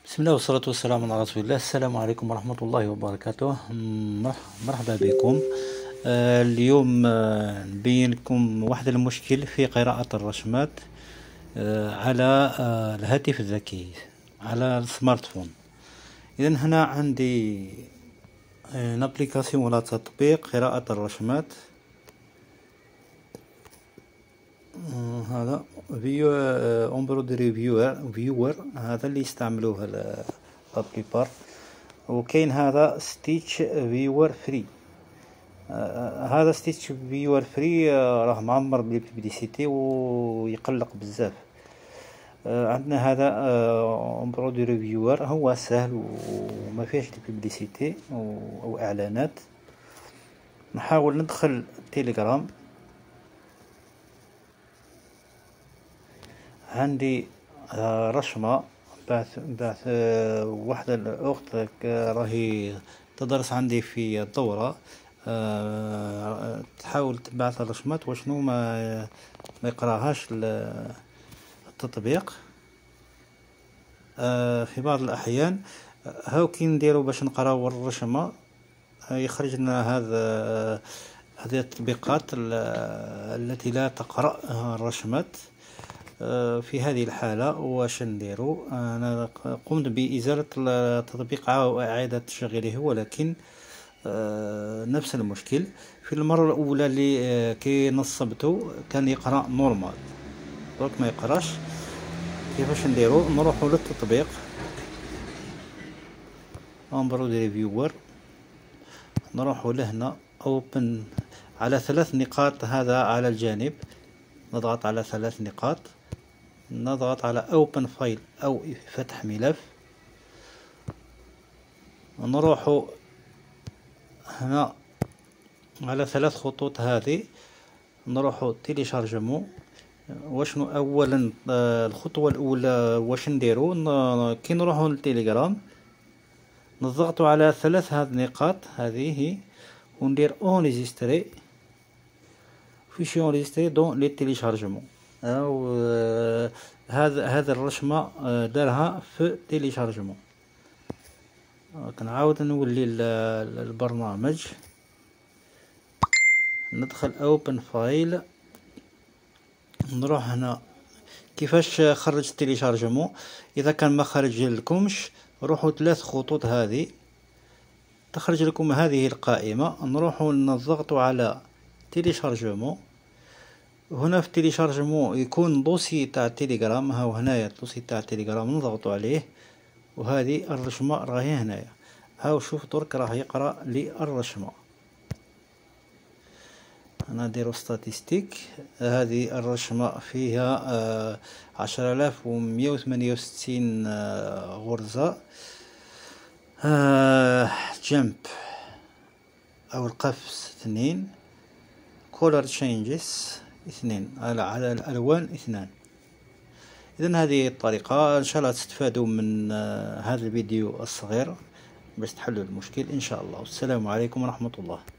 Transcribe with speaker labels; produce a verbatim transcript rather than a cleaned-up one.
Speaker 1: بسم الله والصلاة والسلام على رسول الله. السلام عليكم ورحمة الله وبركاته. مرح- مرحبا بكم. آه، اليوم آه، نبين لكم واحد المشكل في قراءة الرسمات آه، على آه، الهاتف الذكي، على السمارت فون. إذا هنا عندي ابليكاسيون ولا تطبيق قراءة الرسمات. آه، هذا فيو اندرويد ريفيور فيور هذا اللي يستعملوه لابليبار. وكاين هذا ستيتش فيور فري. آه هذا ستيتش فيور فري آه راه معمر بالبيبليسيتي ويقلق بزاف. آه عندنا هذا آه اندرويد ريفيور، هو سهل وما فيهش البيبليسيتي او اعلانات. نحاول ندخل تيليجرام. عندي آه رشمة بعث بعث آه واحدة الأخت راهي تدرس عندي في الدورة. آه تحاول تبعث الرسمات وشنو ما ما يقراهاش التطبيق. آه في بعض الأحيان هاو كي نديرو باش نقراو الرسمة يخرج لنا هذا هذه التطبيقات التي لا تقرأ الرسمات. في هذه الحالة واش نديرو؟ أنا قمت بإزالة التطبيق وإعادة تشغيله، ولكن نفس المشكل. في المرة الأولى اللي كي نصبته كان يقرأ نورمال، درك ما يقراش. كيفاش نديرو؟ نروحو للتطبيق اندرويد ريفيور، نروحو لهنا اوبن على ثلاث نقاط، هذا على الجانب نضغط على ثلاث نقاط، نضغط على open فايل او فتح ملف، نروح هنا على ثلاث خطوط هذه نروح تيليشارجمون. وشنو اولا الخطوه الاولى واش نديرو؟ كي نروحو للتليجرام نضغطوا على ثلاث هذه النقاط هذه وندير اونجستري فيشي اونجستري دون لي تيليشارجمون. او هذا هذا الرسمه دارها في تيليشارجمون. كنعاود نولي البرنامج، ندخل اوبن فايل، نروح هنا كيفاش خرج تيليشارجمون. اذا كان ما خرج لكمش روحوا ثلاث خطوط هذه تخرج لكم هذه القائمه، نروحوا نضغطوا على تيليشارجمون. هنا في تيليشارجمون يكون دوسي تاع التليجرام، هاو هنايا الدوسي تاع التليجرام نضغطوا عليه، وهذه الرسمه راهي هنايا. هاو شوف درك راه يقرا لي الرسمه. انا نديرو ستاتيستيك. هذه الرسمه فيها آه عشرة آلاف ومية وثمانية وستين آه غرزه. آه جمب او القفز اثنين، كولر تشينجز اثنين، على على الالوان اثنان. اذا هذه الطريقه ان شاء الله تستفادوا من آه هذا الفيديو الصغير باش تحلوا المشكل ان شاء الله. والسلام عليكم ورحمه الله.